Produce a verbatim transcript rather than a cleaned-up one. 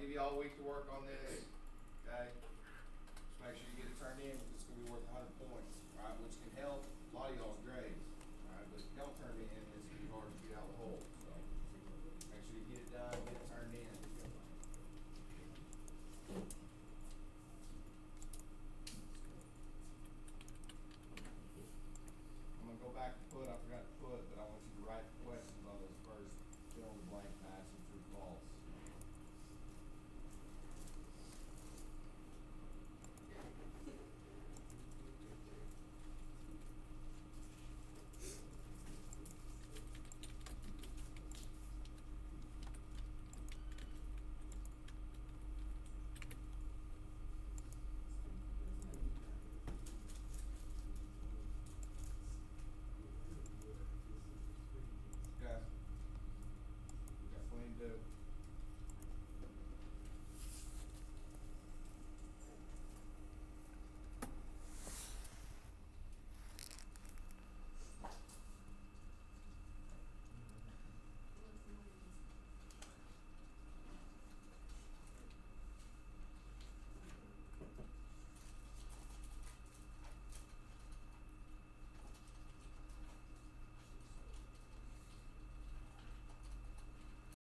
give you all week to work on this, okay? Just make sure you get it turned in, it's gonna be worth a hundred points, right? Which can help a lot of y'all's grades, right? But if you don't turn it in, it's gonna be hard to get out of the hole, so make sure you get it done, get it turned in. I'm gonna go back to put, I forgot to put, but I want you to write the questions on those first, fill in the blank, match them true, false. Okay. We got plenty to do.